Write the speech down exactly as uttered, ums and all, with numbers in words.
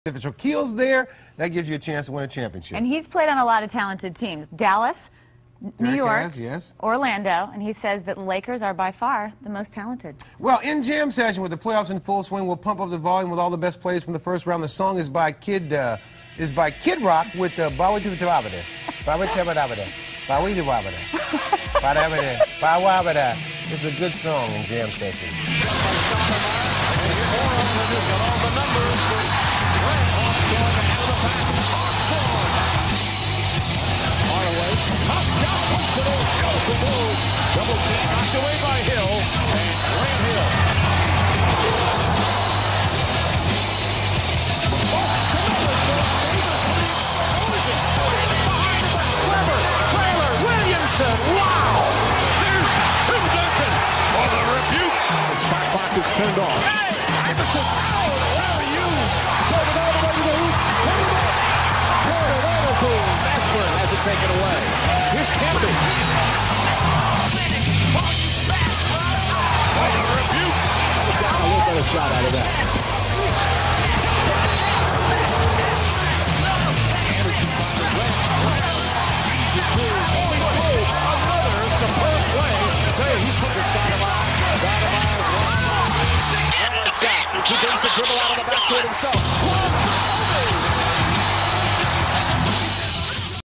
If Shaquille's there, that gives you a chance to win a championship. And he's played on a lot of talented teams. Dallas, New Derek York, has, yes. Orlando, and he says that the Lakers are by far the most talented. Well, in Jam Session, with the playoffs in full swing, we'll pump up the volume with all the best plays from the first round. The song is by Kid uh, is by Kid Rock with the Bawi Tubabada. Bawi Tubabada. Bawi Tubabada. Badabada. Bawabada. It's a good song in Jam Session. Double team knocked away by Hill, and Grant Hill. Trailer Williamson, wow! There's Tim Duncan for the rebuke. The shot clock is turned off. Hey, Iverson, oh, where are you? Drove it all the way to the hoop. Put it up. Put it over to Mashburn has it taken away. Here's Camden. A little better shot out of that. Another superb play. Say he put the dynamite. Dynamite. One shot. He begins to dribble out of the backcourt himself.